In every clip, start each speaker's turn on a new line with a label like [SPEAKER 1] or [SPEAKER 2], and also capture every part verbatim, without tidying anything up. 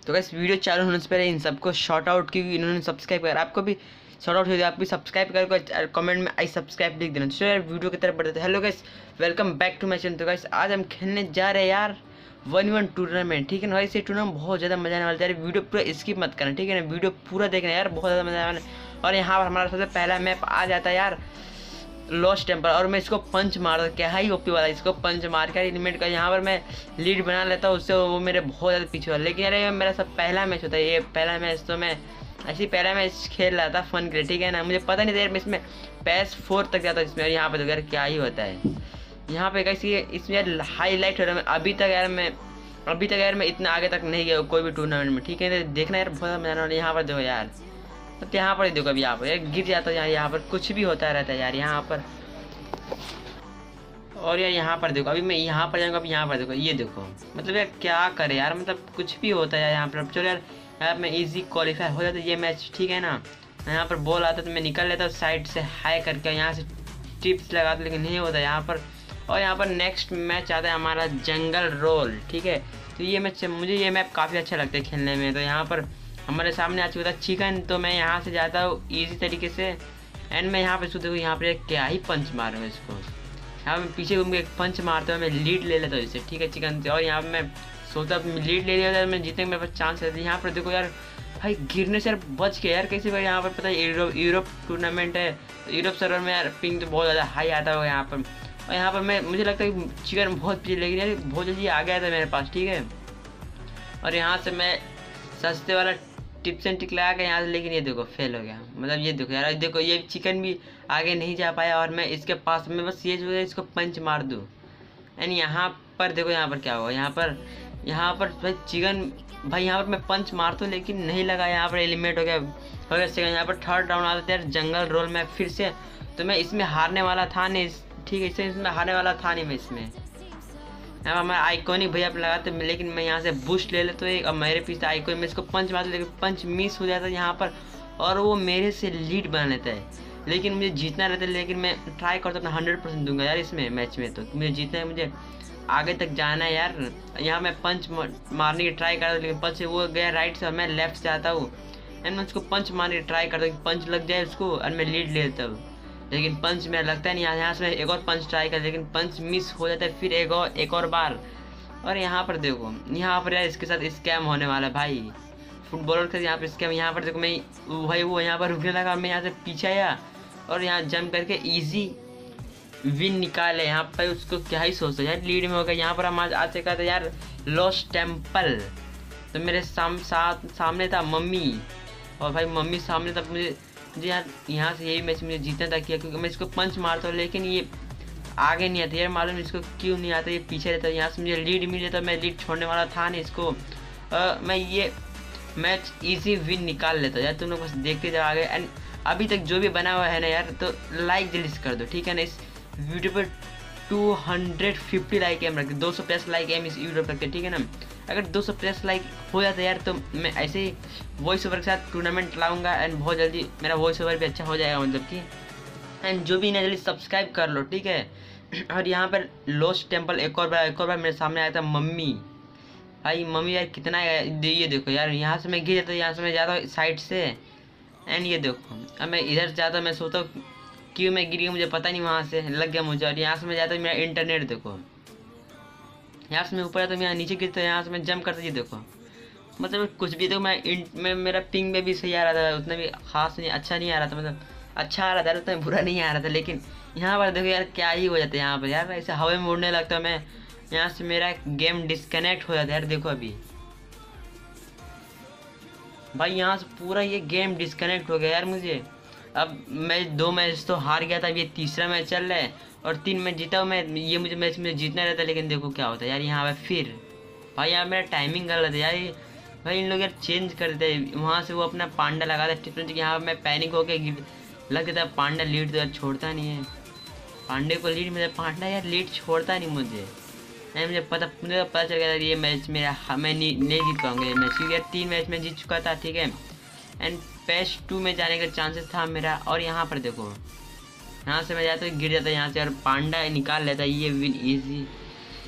[SPEAKER 1] तो guys video चालू होने से पहले इन सबको शॉर्ट आउट क्योंकि इन्होंने सब्सक्राइब कर, आपको भी शॉर्ट आउट हो जाए, आप भी सब्सक्राइब कर कमेंट में आई सब्सक्राइब लिख देना। चलो यार वीडियो की तरफ बढ़ते हैं। Hello guys, welcome back to my channel. तो गाइस आज हम खेलने जा रहे हैं यार वन वन टूर्नामेंट, ठीक है ना। वैसे टूर्नामेंट बहुत ज़्यादा मजा आने वाला है यार, वीडियो पूरा स्किप मत करना, ठीक है ना। वीडियो पूरा देखना यार, बहुत ज़्यादा मजा आने। और यहाँ पर हमारा सबसे पहला मैप आ जाता है यार लॉस्ट टेम्पल, और मैं इसको पंच मार दूँ, क्या ही ओपी वाला, इसको पंच मार कर एलिमेंट का यहाँ पर मैं लीड बना लेता हूँ, उससे वो मेरे बहुत ज़्यादा पीछे वाला। लेकिन यार मेरा सब पहला मैच होता है, ये पहला मैच तो मैं ऐसे ही पहला मैच खेल रहा था फन के लिए, ठीक है ना। मुझे पता नहीं था यार मैं इसमें पैस फोर तक जाता इसमें, और यहाँ पर तो यार क्या ही होता है यहाँ पे कैसी इसमें यार हाईलाइट हो रहा है। अभी तक यार मैं अभी तक यार मैं इतना आगे तक नहीं गया कोई भी टूर्नामेंट में, ठीक है। देखना यार बहुत मजा आना। यहाँ पर देखो यार, तो यहाँ पर देखो अभी यहाँ पर गिर जाता है, यहाँ यहाँ पर कुछ भी होता रहता है यार यहाँ पर। और यार यहाँ पर देखो अभी मैं यहाँ पर जाऊँगा, अभी यहाँ पर देखो, ये देखो मतलब यार क्या करे यार, मतलब कुछ भी होता है यार यहाँ पर। चलो यार यार मैं इजी क्वालिफाई हो जाता है ये मैच, ठीक है ना। यहाँ पर बॉल आता तो मैं निकल लेता हूँ साइड से हाई करके, यहाँ से टिप्स लगाता, लेकिन नहीं होता यहाँ पर। और यहाँ पर नेक्स्ट मैच आता है हमारा जंगल रोल, ठीक है। तो ये मैच मुझे ये मैप काफ़ी अच्छा लगता है खेलने में। तो यहाँ पर हमारे सामने आ चुका था चिकन, तो मैं यहाँ से जाता हूँ ईजी तरीके से, एंड मैं यहाँ पर देखो यहाँ पर क्या ही पंच मार रहा हूँ इसको। यहाँ मैं पीछे घूम के एक पंच मारता हूँ, मैं लीड ले लेता हूँ इससे, ठीक है, चिकन से। और यहाँ पर मैं सोचता लीड ले लिया, मैं जीतने का मेरे पास चांस रहता है। यहाँ पर देखो यार भाई गिरने से यार बच के यार कैसे भाई, यहाँ पर पता है यूरोप यूरोप टूर्नामेंट है, तो यूरोप सर्वर में यार पिंग तो बहुत ज़्यादा हाई आता होगा यहाँ पर। और यहाँ पर मैं मुझे लगता है कि चिकन बहुत पीछे, लेकिन यार बहुत जल्दी आ गया था मेरे पास, ठीक है। और यहाँ से मैं सस्ते वाला टिप्स एंड ट्रिक लगा के यहाँ से, लेकिन ये देखो फेल हो गया। मतलब ये देखो यार, देखो ये चिकन भी आगे नहीं जा पाया, और मैं इसके पास में बस ये जो है इसको पंच मार दूँ। एंड यहाँ पर देखो यहाँ पर क्या हुआ, यहाँ पर यहाँ पर भाई चिकन भाई यहाँ पर मैं पंच मारता हूँ लेकिन नहीं लगा, यहाँ पर एलिमिनेट हो गया हो गया सेकंड। यहाँ पर थर्ड राउंड आता है यार जंगल रोल में फिर से, तो मैं इसमें हारने वाला था नहीं, ठीक है, इसमें इसमें हारने वाला था नहीं मैं इसमें। यहाँ पर हमारा आइकॉनिक भैया आप लगाते, लेकिन मैं यहाँ से बूस्ट ले लेता हूँ एक, अब मेरे पीछे आइकॉनिक में इसको पंच मारता, लेकिन पंच मिस हो जाता है यहाँ पर, और वो मेरे से लीड बना लेता है। लेकिन मुझे जीतना रहता है, लेकिन मैं ट्राई करता हूँ अपना हंड्रेड परसेंट दूंगा यार इसमें मैच में, तो मुझे जीतना है, मुझे आगे तक जाना है यार। यहाँ मैं पंच मारने की ट्राई करता हूँ, लेकिन पंच वो गया राइट से और मैं लेफ्ट से आता हूँ, एंड मैं उसको पंच मारने की ट्राई करता हूँ कि पंच लग जाए उसको, और मैं लीड ले लेता हूँ, लेकिन पंच मेरा लगता नहीं। यहाँ से मैं एक और पंच ट्राई कर, लेकिन पंच मिस हो जाता है, फिर एक और एक और बार। और यहाँ पर देखो यहाँ पर यार इसके साथ स्कैम होने वाला है भाई, फुटबॉलर के यहाँ पर स्कैम। यहाँ पर देखो मैं भाई वो यहाँ पर रुकने लगा, मैं यहाँ से पीछे आया और यहाँ जंप करके ईजी विन निकाले। यहाँ पर उसको क्या ही सोचता यार, लीड में हो गया। यहाँ पर हम आज आज से कहते यार लॉस्ट टेम्पल, तो मेरे साम साथ सामने था मम्मी, और भाई मम्मी सामने था, मुझे मुझे यार यहाँ से यही मैच मुझे जीतना था किया, क्योंकि मैं इसको पंच मारता हूँ लेकिन ये आगे नहीं आता यार, मालूम इसको क्यों नहीं आता, ये पीछे रहता है। यहाँ से मुझे लीड मिल जाता, मैं लीड छोड़ने वाला था नहीं इसको, आ, मैं ये मैच इजी विन निकाल लेता यार। तुम लोग बस देखते जाओ आगे। एंड अभी तक जो भी बना हुआ है ना यार, तो लाइक जल्दी से कर दो, ठीक है ना। इस वीडियो पर टू हंड्रेड फिफ्टी लाइक एम रखते, दो सौ प्लस लाइक एम इस वीडियो पर रखते, ठीक है ना। अगर दो सौ प्लस लाइक हो जाता है यार, तो मैं ऐसे ही वॉइस ओवर के साथ टूर्नामेंट लाऊंगा, एंड बहुत जल्दी मेरा वॉइस ओवर भी अच्छा हो जाएगा, मतलब कि। एंड जो भी ना जल्दी सब्सक्राइब कर लो, ठीक है। और यहाँ पर लॉस्ट टेम्पल एक और बार एक और बार मेरे सामने आया था मम्मी, भाई मम्मी यार कितना ये देखो यार, यहाँ से मैं गिर जाता हूँ, यहाँ से मैं जाता हूँ साइड से, एंड ये देखो अब मैं इधर जाता हूँ, मैं सोता हूँ क्यों मैं गिर गया मुझे पता नहीं, वहाँ से लग गया मुझे। और यहाँ से मैं जाता हूँ, मेरा इंटरनेट देखो, यहाँ से मैं ऊपर आता हूँ, यहाँ नीचे गिरता हूँ, यहाँ से मैं जंप करता हूँ, देखो मतलब कुछ भी देखो मैं इंट में मेरा पिंग में भी सही आ रहा था, उतना भी खास नहीं अच्छा नहीं आ रहा था, मतलब अच्छा आ रहा था, उतना बुरा नहीं आ रहा था। लेकिन यहाँ पर देखो यार क्या ही हो जाता है, यहाँ पर यार ऐसे हवा में उड़ने लगता है मैं, यहाँ से मेरा गेम डिस्कनेक्ट हो जाता है यार। देखो अभी भाई यहाँ से पूरा ये गेम डिस्कनेक्ट हो गया यार मुझे। अब मैं दो मैच तो हार गया था, अब ये तीसरा मैच चल रहा है, और तीन मैच जीता हूँ मैं, ये मुझे मैच में जीतना रहता है, लेकिन देखो क्या होता है यार यहाँ पर फिर भाई यहाँ मेरा टाइमिंग गलत है यार। भाई इन लोग यार चेंज कर देते हैं, वहाँ से वो अपना पांडा लगा था टिप्स, यहाँ मैं पैनिक होकर लग जाता है। पांडा लीड तो यार छोड़ता नहीं है, पांडे को लीड मिला, पांडा यार लीड छोड़ता नहीं मुझे। नहीं मुझे पता मुझे पता चल गया था ये मैच मेरा मैं नहीं नहीं जीत पाऊंगा ये मैच, क्योंकि यार तीन मैच में जीत चुका था, ठीक है। एंड पैच टू में जाने का चांसेस था मेरा। और यहाँ पर देखो यहाँ से मैं जाता हूँ गिर जाता है यहाँ से, और पांडा निकाल लेता है ये विन ईजी।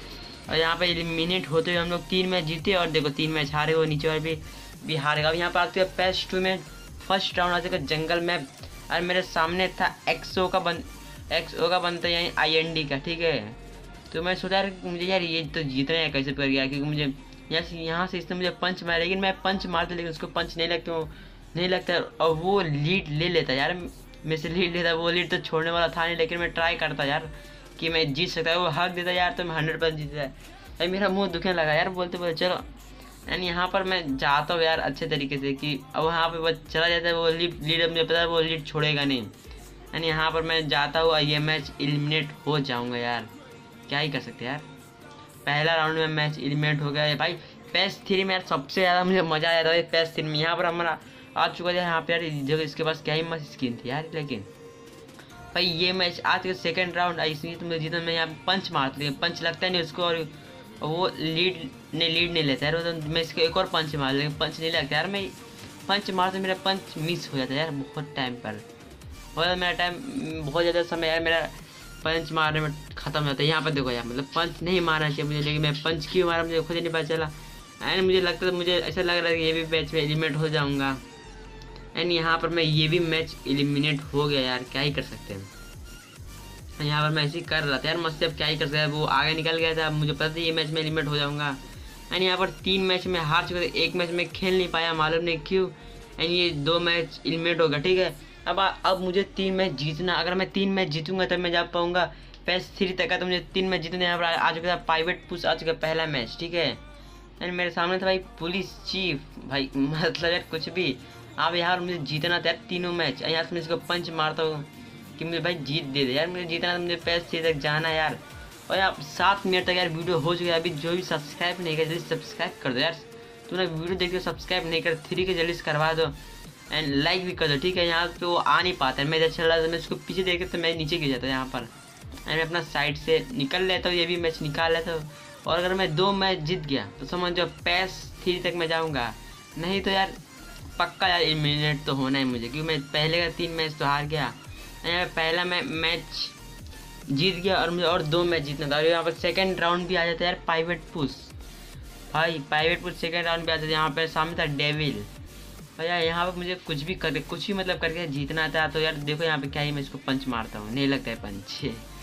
[SPEAKER 1] और यहाँ पे एलिमिनेट होते हुए हम लोग तीन मैच जीते और देखो तीन मैच हारे हो, नीचे और भी भी हारेगा। अब यहाँ पर आते हैं पैच टू में फर्स्ट राउंड आते जंगल मैप और मेरे सामने था एक्सओ का बन एक्सओ का बनता है यानी आई एन डी का, ठीक है। तो मैं सोचा यार मुझे यार ये तो जीतना है कैसे कर गया, क्योंकि मुझे यहाँ यहाँ से इसने मुझे पंच मारा, लेकिन मैं पंच मारता लेकिन उसको पंच नहीं लगता नहीं लगता और वो लीड ले लेता यार, मेरे से लीड लेता। वो लीड तो छोड़ने वाला था नहीं, लेकिन मैं ट्राई करता यार कि मैं जीत सकता है। वो हक देता यार तो मैं हंड्रेड परसेंट जीतता है। भाई मेरा मुंह दुखने लगा यार बोलते बोलते चलो, यानी यहाँ पर मैं जाता हूँ यार अच्छे तरीके से कि अब वहाँ पे वो चला जाता है, वो लीड लीड मुझे पता है वो लीड छोड़ेगा नहीं। यानी यहाँ पर मैं जाता हूँ ये मैच एलिमिनेट हो जाऊँगा यार, क्या ही कर सकते यार। पहला राउंड में मैच एलिमिनेट हो गया है भाई। पैस थ्री में यार सबसे ज़्यादा मुझे मज़ा आया था भाई पैस थ्री में। यहाँ पर हमारा आ चुका था यहाँ पे यार जगह, इसके पास क्या ही मस्त स्किन थी यार। लेकिन भाई ये मैच आज के सेकंड राउंड इसलिए तुमने जीता, मैं यहाँ पे पंच मारता लेकिन पंच लगता नहीं उसको, और वो लीड ने लीड नहीं लेता यार। तो मैं इसको एक और पंच मार लेकिन पंच नहीं लगता यार। मैं पंच मारते मेरा पंच मिस हो जाता है यार बहुत टाइम पर, और मेरा टाइम बहुत ज़्यादा समय यार मेरा पंच मारने में ख़त्म हो जाता है। यहाँ पर देखो यार मतलब पंच नहीं मारना चाहिए मुझे, लेकिन मैं पंच क्यों मारा मुझे खुद ही नहीं पता चला। एंड मुझे लगता था मुझे ऐसा लग रहा है कि ये भी मैच में एलिमिनेट हो जाऊँगा। एंड यहाँ पर मैं ये भी मैच एलिमिनेट हो गया यार, क्या ही कर सकते हैं। यहाँ पर मैं ऐसे ही कर रहा था यार मस्त, अब क्या ही कर सकते हैं। वो आगे निकल गया था, मुझे पता था ये मैच में एलिमिनेट हो जाऊँगा। एंड यहाँ पर तीन मैच में हार चुके थे, एक मैच में खेल नहीं पाया मालूम नहीं क्यों। एंड ये दो मैच एलिमिनेट हो गया, ठीक है। अब अब मुझे तीन मैच जीतना, अगर मैं तीन मैच जीतूंगा तब मैं जा पाऊँगा पैस थ्री तक का। तो मुझे तीन मैच जीतने यहाँ पर आ चुका था प्राइवेट पुश आ चुका पहला मैच, ठीक है। एंड मेरे सामने था भाई पुलिस चीफ, भाई मतलब यार कुछ भी। अब यार मुझे जीतना था यार तीनों मैच, यहाँ से मैं इसको पंच मारता हूँ कि मुझे भाई जीत दे दे यार, मुझे जीतना था, मुझे पैस थ्री तक जाना यार। और यार सात मिनट तक यार वीडियो हो चुका है। अभी जो भी सब्सक्राइब नहीं कर जल्दी सब्सक्राइब कर दो यार, तूने वीडियो देख के सब्सक्राइब नहीं कर थ्री के जल्दी करवा दो एंड लाइक भी कर दो, ठीक है। यहाँ पे वो आ नहीं पाता है, मैं इधर चल रहा था मैं इसको पीछे देख के तो मैं नीचे गिर जाता है यहाँ पर। एंड मैं अपना साइड से निकल लेता हूँ, ये भी मैच निकाल लेता हूँ। और अगर मैं दो मैच जीत गया तो समझ जाओ पैस थ्री तक मैं जाऊँगा, नहीं तो यार पक्का यार एलिमिनेट तो होना है मुझे, क्योंकि मैं पहले का तीन मैच तो हार गया। यहाँ पहला मैं मैच जीत गया और मुझे और दो मैच जीतना था। और यहाँ पर सेकेंड राउंड भी आ जाता है यार प्राइवेट पुश, भाई प्राइवेट पुश सेकेंड राउंड भी आ जाता है। यहाँ पर सामने था डेविल, भैया यहाँ पर मुझे कुछ भी कर कुछ भी मतलब करके जीतना था। तो यार देखो यहाँ पे क्या ही मैं इसको पंच मारता हूँ, नहीं लगता है पंच।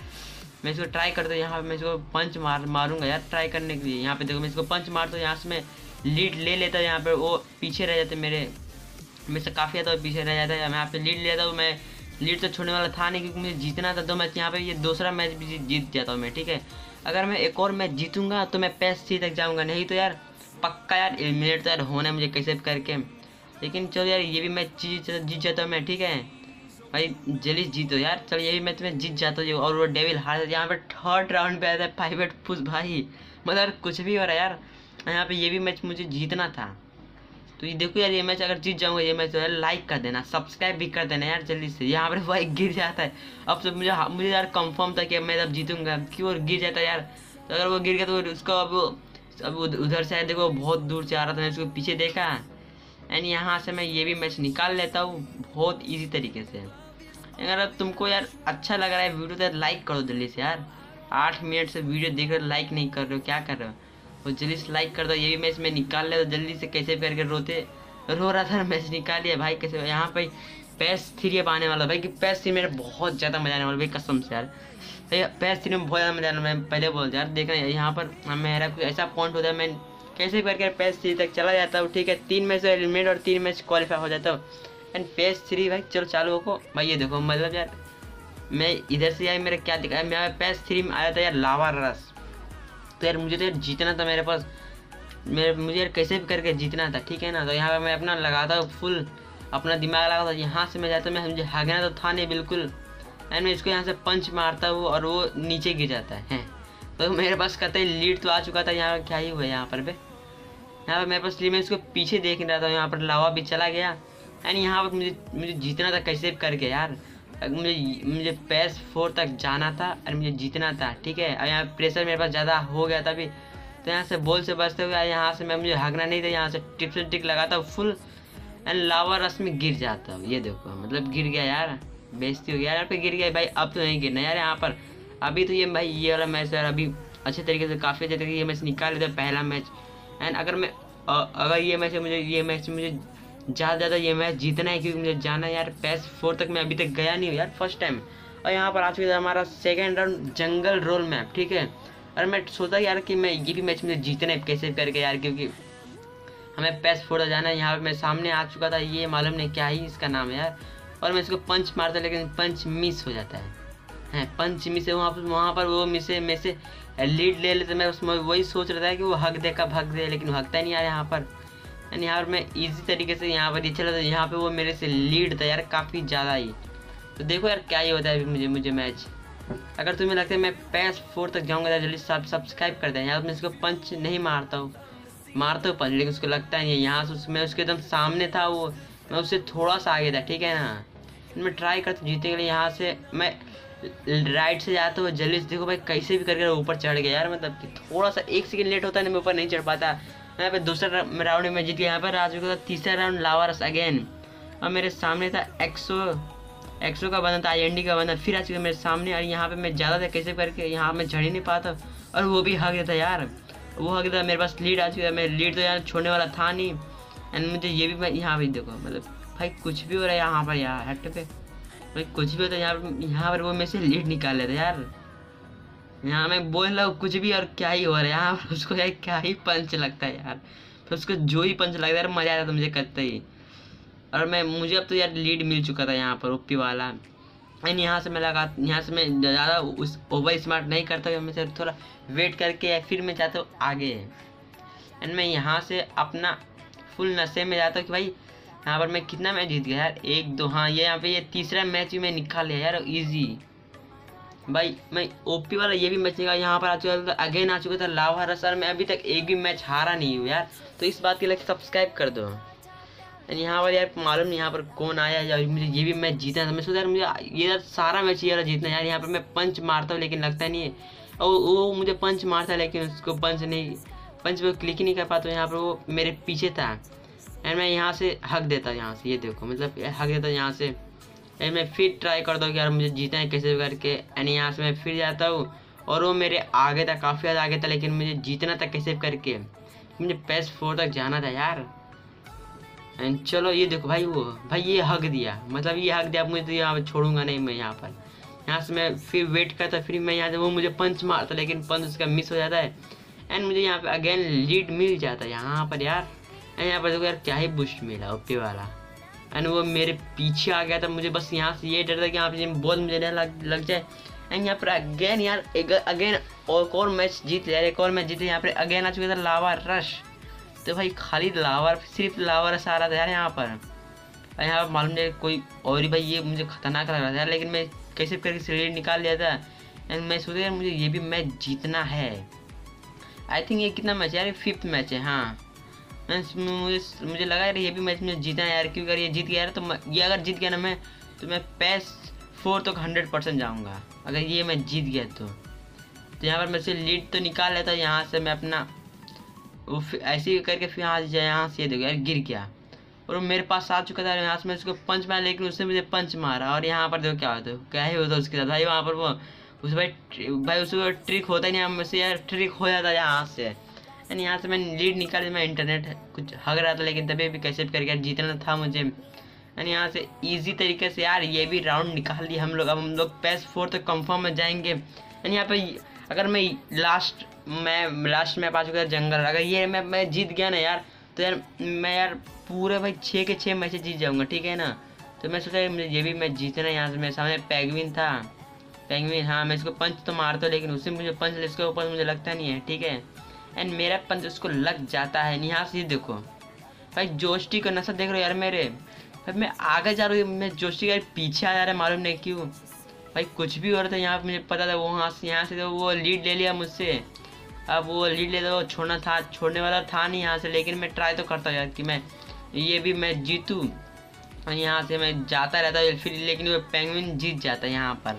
[SPEAKER 1] मैं इसको ट्राई करता हूँ, यहाँ पे मैं इसको पंच मार मारूंगा यार ट्राई करने के लिए। यहाँ पे देखो मैं इसको पंच मारता हूँ, यहाँ से मैं लीड ले लेता हूँ। यहाँ पे वो पीछे रह जाते मेरे मेरे से काफ़ी ज़्यादा पीछे रह जाता है। मैं यहाँ पे लीड लेता हूँ, मैं लीड तो छोड़ने वाला था नहीं क्योंकि मुझे जीतना था दो मैच। यहाँ पे ये दूसरा मैच भी जीत जाता हूँ मैं, ठीक है। अगर मैं एक और मैच जीतूँगा तो मैं पैस सी तक जाऊँगा, नहीं तो यार पक्का यार एलिमिनेट तो यार होना है मुझे कैसे भी करके। लेकिन चलो यार ये भी मैच जीत जीत जाता हूँ मैं, ठीक है भाई जल्दी जीतो यार। चलो ये भी मैच में जीत जाता हूँ और वो डेविल हार जाता है। यहाँ पे थर्ड राउंड पे आया था प्राइवेट पुश, भाई मतलब कुछ भी हो रहा है यार। यहाँ पे ये भी मैच मुझे जीतना था। तो ये देखो यार ये मैच अगर जीत जाऊँगा ये मैच तो यार लाइक कर देना सब्सक्राइब भी कर देना यार जल्दी से। यहाँ पर भाई गिर जाता है, अब तो मुझे मुझे यार कंफर्म था कि मैं अब जीतूँगा, क्यों गिर जाता है यार। तो अगर वो गिर गया तो उसको अब अब उधर से देखो बहुत दूर से आ रहा था, मैं उसको पीछे देखा एंड यहाँ से मैं ये भी मैच निकाल लेता हूँ बहुत इजी तरीके से। अगर अब तुमको यार अच्छा लग रहा है वीडियो तो यार लाइक कर दो जल्दी से यार। आठ मिनट से वीडियो देख रहे हो लाइक नहीं कर रहे हो, क्या कर रहे हो। और जल्दी से लाइक कर दो, ये भी मैच में निकाल ले तो जल्दी से कैसे करके रोते रो रहा था मैच निकाल लिया भाई कैसे। यहाँ पे पैस थ्री अब आने वाला भाई कि पैस थ्री मेरे बहुत ज़्यादा मजा आने वाला भाई कसम से यार। भैया पैस थ्री में बहुत ज़्यादा मजा आने वाला, मैं पहले बोल यार देख रहे हैं यहाँ पर मेरा कुछ ऐसा पॉइंट होता है मैं कैसे करके पैस थ्री तक चला जाता हूँ, ठीक है। तीन मैच एलिमिनेट और तीन मैच क्वालिफाई हो जाता हूँ एंड पैस थ्री भाई चलो चालू हो भाई। ये देखो मतलब यार मैं इधर से यार मेरा क्या दिखा है, मैं पैस थ्री में आया था यार लावा रस। तो यार मुझे तो यार जीतना था मेरे पास, मेरे मुझे यार कैसे भी करके जीतना था, ठीक है ना। तो यहाँ पर मैं अपना लगाता हूँ फुल अपना दिमाग लगाता हूँ, यहाँ से मैं जाता हूँ, मैं मुझे भागना तो था नहीं बिल्कुल एंड मैं इसको यहाँ से पंच मारता हूँ और वो नीचे गिर जाता है। तो मेरे पास कहते हैं लीड तो आ चुका था। यहाँ क्या ही हुआ यहाँ पर बे, यहाँ पर मेरे पास लीड मैं इसको पीछे देख रहा था, यहाँ पर लावा भी चला गया एंड यहाँ पर मुझे मुझे जीतना था कैसे भी करके यार। मुझे मुझे पैस फोर तक जाना था और मुझे जीतना था, ठीक है। और यहाँ प्रेशर मेरे पास ज़्यादा हो गया था अभी, तो यहाँ से बॉल से बचते हुए यहाँ से मैं मुझे भागना नहीं था, यहाँ से टिप से टिक लगाता हूँ फुल एंड लावा रस में गिर जाता हूँ। ये देखो मतलब गिर गया यार, बेइज्जती हो गया यार पे गिर गया भाई। अब तो नहीं गिरना यार यहाँ पर, अभी तो ये भाई ये वाला मैच यार अभी अच्छे तरीके से काफ़ी अच्छे तरीके से ये मैच निकाल लेता पहला मैच। एंड अगर मैं अगर ये मैच मुझे ये मैच मुझे ज़्यादा ज़्यादा ये मैच जीतना है, क्योंकि मुझे जाना है यार पैस फोर तक मैं अभी तक गया नहीं हूँ यार, फर्स्ट टाइम। और यहाँ पर आ चुका है हमारा सेकेंड राउंड जंगल रोल मैप, ठीक है। और मैं सोचा यार कि मैं ये भी मैच मुझे जीतना है कैसे करके यार, क्योंकि हमें पैस फोर जाना है। यहाँ पर मेरे सामने आ चुका था, ये मालूम नहीं क्या ही इसका नाम है यार। और मैं इसको पंच मारता लेकिन पंच मिस हो जाता है, हैं पंच मिस है। वहाँ पर वहाँ पर वो मिसे में से लीड ले लेते, मैं उसमें वही सोच रहा था कि वो हक दे कब हक दे, लेकिन वो हकता नहीं यार यहाँ पर। एंड यहाँ पर मैं इजी तरीके से यहाँ पर ये चला था, यहाँ पे वो मेरे से लीड था यार काफ़ी ज़्यादा ही। तो देखो यार क्या ही होता है मुझे मुझे मैच। अगर तुम्हें लगता है मैं पैस फोर तक जाऊँगा तो जल्दी सब सब्सक्राइब कर दें। यहाँ पर मैं इसको पंच नहीं मारता हूँ, मारता हूँ पंच लेकिन उसको लगता नहीं है। यहाँ से मैं उसके एकदम सामने था, वो मैं उससे थोड़ा सा आगे था, ठीक है ना। मैं ट्राई करता जीतने के लिए। यहाँ से मैं राइट से जाता हूँ जल्दी से, देखो भाई कैसे भी करके ऊपर चढ़ गया यार। मतलब कि थोड़ा सा एक सेकंड लेट होता है ना, मैं ऊपर नहीं चढ़ पाता। यहाँ पे दूसरा राउंड में जीत गया। यहाँ पर आ चुका था तीसरा राउंड लावा रस अगेन। और मेरे सामने था एक्सो एक्सो का बंदा था, आई एन डी का बंदा फिर आ चुका मेरे सामने। और यहाँ पे मैं ज़्यादा था कैसे करके यहाँ मैं झड़ ही नहीं पाता, और वो भी हक देता यार, वो हक देता। मेरे पास लीड आ चुका है, मैं लीड तो यार छोड़ने वाला था नहीं। एंड मुझे ये भी मैं यहाँ भी देखो, मतलब भाई कुछ भी हो रहा है यहाँ पर यार, हट पे भाई कुछ भी होता है यहाँ पर। यहाँ पर वो मेरे से लीड निकाल लेता यार। यहाँ मैं बोल रहा हूँ कुछ भी और क्या ही हो रहा है यहाँ पर। उसको यार क्या ही पंच लगता है यार, फिर उसको जो ही पंच लगता है यार मज़ा आता था मुझे करते ही। और मैं मुझे अब तो यार लीड मिल चुका था यहाँ पर ओपी वाला। एंड यहाँ से मैं लगा यहाँ से मैं ज़्यादा उस ओवर स्मार्ट नहीं करता, मैं से थोड़ा वेट करके फिर मैं चाहता हूँ आगे। एंड मैं यहाँ से अपना फुल नशे में जाता हूँ कि भाई यहाँ पर मैं कितना मैच जीत गया यार, एक दो, हाँ ये यहाँ पे ये तीसरा मैच भी मैं निकाल लिया यार इजी। भाई मैं ओपी वाला ये भी मैच निकाला। यहाँ पर आ चुका था अगेन आ चुका था लावा रस, और मैं अभी तक एक भी मैच हारा नहीं हूँ यार। तो इस बात के लिए सब्सक्राइब कर दो। यहाँ पर यार मालूम नहीं यहाँ पर कौन आया यार, मुझे ये भी मैच जीतना था। मैं सोचा यार मुझे ये यार सारा मैच ये जीतना यार। यहाँ पर मैं पंच मारता हूँ लेकिन लगता नहीं है, और वो मुझे पंच मारता है लेकिन उसको पंच नहीं पंच पे क्लिक ही नहीं कर पाता। यहाँ पर वो मेरे पीछे था एंड मैं यहाँ से हक देता यहाँ से, ये देखो मतलब हक देता यहाँ से। एंड मैं फिर ट्राई करता हूँ कि यार मुझे जीतना है कैसे करके। एंड यहाँ से मैं फिर जाता हूँ और वो मेरे आगे था, काफ़ी ज़्यादा आगे था, लेकिन मुझे जीतना था कैसे करके, मुझे पैस फोर तक जाना था यार। एंड चलो ये देखो भाई, वो भाई ये हक दिया, मतलब ये हक दिया, मुझे तो यहाँ पर छोड़ूंगा नहीं मैं यहाँ पर। यहाँ से मैं फिर वेट करता, फिर मैं यहाँ से वो मुझे पंच मारता लेकिन पंच उसका मिस हो जाता है। एंड मुझे यहाँ पे अगेन लीड मिल जाता है यहाँ पर यार। एंड यहाँ पर देखो यार क्या ही बुस्ट मिला ओपी वाला। एंड वो मेरे पीछे आ गया था, मुझे बस यहाँ से ये डर था कि यहाँ पे बॉल मुझे नहीं लग लग जाए। एंड यहाँ पर अगेन यार अगेन और और मैच जीत लिया, एक और मैच जीते। यहाँ पर अगेन आ चुका था लावा रश। तो भाई खाली लावा सिर्फ लावा रस आ रहा था यार यहाँ पर। यहाँ पर मालूम नहीं कोई और ही, भाई ये मुझे खतरनाक लग रहा था यार, लेकिन मैं कैसे करके सीढ़ी निकाल लिया था। एंड मैं सोचा यार मुझे ये भी मैच जीतना है। आई थिंक ये कितना मैच है यार, फिफ्थ मैच है। हाँ मुझे मुझे लगा यार ये भी मैच मुझे जीतना है यार, क्योंकि अगर ये जीत गया यार तो ये अगर जीत गया ना मैं तो मैं पैस फोर तक हंड्रेड परसेंट जाऊँगा अगर ये मैच जीत गया तो। तो यहाँ पर मैं से लीड तो निकाल लेता, यहाँ से मैं अपना वो ऐसे ही करके फिर यहाँ से यहाँ से ये देखो यार गिर गया और वो मेरे पास आ चुका था। यहाँ से मैं उसको पंच मारा लेकिन उसने मुझे पंच मारा। और यहाँ पर देखो क्या होता है, क्या ही होता है उसके साथ भाई। वहाँ पर वो उस भाई भाई उसको ट्रिक होता ही नहीं, मुझसे यार ट्रिक हो जाता है यहाँ से। एंड यहाँ से मैंने लीड निकाली, मैं इंटरनेट कुछ हग रहा था लेकिन तभी भी कैसे करके जीतना था मुझे। एंड यहाँ से इजी तरीके से यार ये भी राउंड निकाल लिया हम लोग। अब हम लोग पैस फोर तक कंफर्म में जाएंगे। एंड यहाँ पे अगर मैं लास्ट मैं लास्ट मैप आ चुका है जंगल, अगर ये मैप मैं जीत गया ना यार तो यार मैं यार पूरे भाई छः के छः मैच जीत जाऊँगा, ठीक है ना। तो मैं सोचा मुझे ये भी मैच जीतना है। यहाँ से मेरे सामने पैगविन था, पैगविन, हाँ मैं इसको पंच तो मारता हूँ लेकिन उससे मुझे पंच इसके ऊपर मुझे लगता नहीं है, ठीक है। एंड मेरा पंच उसको लग जाता है। यहाँ से देखो भाई जोस्टी का नशा देख रहे हो यार मेरे भाई, मैं आगे जा रहा हूँ, मैं जोस्टी का पीछे आ जा रहा है, मालूम नहीं क्यों भाई। कुछ भी हो रहा था यहाँ पे मुझे पता था, वो वहाँ से यहाँ से तो वो लीड ले लिया मुझसे। अब वो लीड ले वो छोड़ना था छोड़ने वाला था नहीं यहाँ से, लेकिन मैं ट्राई तो करता हूँ यार कि मैं ये भी मैं जीतूँ। और यहाँ से मैं जाता रहता हूँ फिर, लेकिन वो पेंगुइन जीत जाता है यहाँ पर।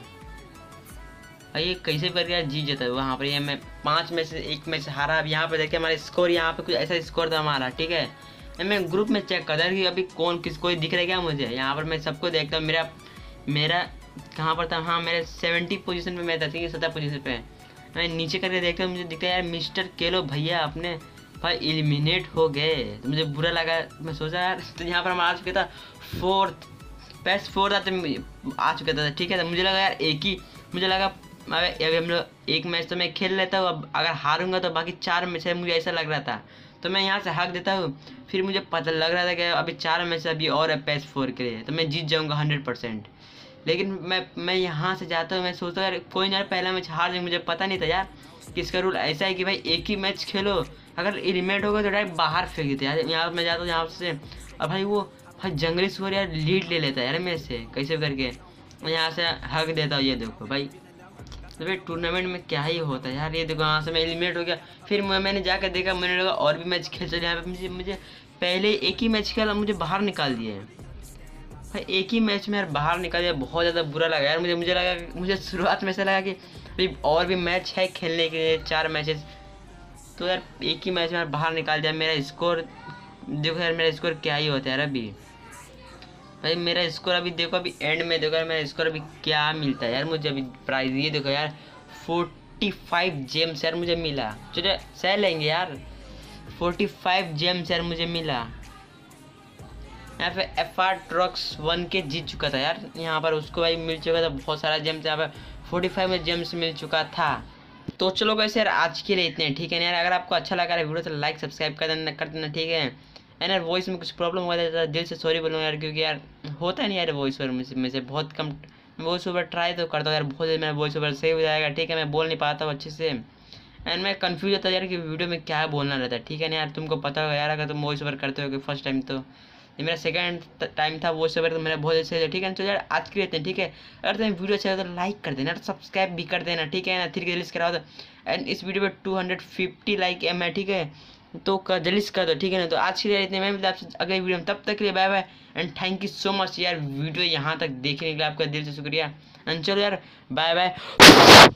[SPEAKER 1] भाई ये कैसे करके यार जीत जाता है वहाँ पर। ये मैं पाँच में से एक मैच हारा। अब यहाँ पर देखिए हमारे स्कोर, यहाँ पे कुछ ऐसा स्कोर था हमारा, ठीक है। मैं ग्रुप में चेक करता कि अभी कौन किस कोई दिख रहा है क्या मुझे। यहाँ पर मैं सबको देखता हूँ। मेरा मेरा कहाँ पर था, हाँ मेरे सेवेंटी पोजीशन पे मैं था, ठीक है, सत्तर पोजीशन पे। मैं नीचे करके देखता हूँ, मुझे दिखता है यार मिस्टर केलो भैया अपने भाई एलिमिनेट हो गए। तो मुझे बुरा लगा, मैं सोचा यार तो यहाँ पर हम आ चुके था फोर्थ, बेस्ट फोर्थ आते आ चुका था, ठीक है। तो मुझे लगा यार एक ही, मुझे लगा अभी हम लोग एक मैच तो मैं खेल लेता हूँ, अब अगर हारूंगा तो बाकी चार मैच है, मुझे ऐसा लग रहा था। तो मैं यहाँ से हक देता हूँ, फिर मुझे पता लग रहा था कि अभी चार मैच अभी और है पैस फोर के लिए, तो मैं जीत जाऊँगा हंड्रेड परसेंट। लेकिन मैं मैं यहाँ से जाता हूँ, मैं सोचता हूँ यार कोई ना, पहला मैच हार जाए, मुझे पता नहीं था यार कि इसका रूल ऐसा है कि भाई एक ही मैच खेलो, अगर एलिमिनेट होगा तो डायरेक्ट बाहर फेंक देते यार। यहाँ मैं जाता हूँ यहाँ से, और भाई वो भाई जंगली सुअर यार लीड ले लेता है यार मेरे से कैसे करके, मैं यहाँ से हक देता हूँ। ये देखो भाई, तो भाई टूर्नामेंट में क्या ही होता है यार। ये देखो यहाँ से मैं एलिमिनेट हो गया, फिर मैंने जाकर देखा, मैंने लगा और भी मैच खेल चले। यहाँ पे मुझे मुझे पहले एक ही मैच खेला, मुझे बाहर निकाल दिया भाई, एक ही मैच में यार बाहर निकाल दिया। बहुत ज़्यादा बुरा लगा यार मुझे मुझे लगा, मुझे शुरुआत में ऐसा लगा कि भाई और भी मैच है खेलने के लिए, चार मैचेस, तो यार एक ही मैच में यार बाहर निकाल दिया। मेरा स्कोर देखो यार, मेरा स्कोर क्या ही होता है यार अभी भाई, मेरा स्कोर अभी देखो, अभी एंड में देखो यार मेरा स्कोर अभी क्या मिलता है यार मुझे अभी प्राइज। ये देखो यार फोर्टी फाइव जेम्स यार मुझे मिला, चलो सह लेंगे यार, फोर्टी फाइव जेम्स यार मुझे मिला। यहाँ पे एफ आर ट्रक्स वन के जीत चुका था यार, यहाँ पर उसको भाई मिल चुका था बहुत सारा जेम्स, यहाँ पर फोर्टी फाइव में जेम्स मिल चुका था। तो चलो वैसे यार आज के लिए इतने, ठीक है ना यार। अगर आपको अच्छा लगा वीडियो तो लाइक सब्सक्राइब कर देना कर देना, ठीक है। एंड यार वॉइस में कुछ प्रॉब्लम हुआ था, दिल से सॉरी बोलूँगा यार, क्योंकि यार होता है नहीं यार वॉइस ओवर में से बहुत कम, वॉइस ओवर ट्राई तो करता हूँ यार, बहुत मेरा वॉइस ओवर सही हो जाएगा, ठीक है। मैं बोल नहीं पाता हूँ अच्छे से, एंड मैं कंफ्यूज होता यार कि वीडियो में क्या बोलना रहता है, ठीक है ना यार। तुमको पता होगा यार, अगर तुम वॉइस ओवर करते हो फर्स्ट टाइम, तो ये मेरा सेकंड टाइम था वॉइस ओवर, तो मेरा बहुत अच्छे है, ठीक है। तो यार आज के लिए, ठीक है। अगर तुम्हें वीडियो अच्छा लगे तो लाइक कर देना, सब्सक्राइब भी कर देना, ठीक है ना। फिर जल्दी कराओ तो, एंड इस वीडियो पे टू हंड्रेड फिफ्टी लाइक एम है, ठीक है, तो जल्दी कर दो, ठीक है ना। तो आज के लिए इतने, मैं आपसे अगले वीडियो में, तब तक के लिए bye bye and thank you so much यार वीडियो यहाँ तक देखने के लिए, आपका दिल से शुक्रिया। एंड चलो यार बाय बाय।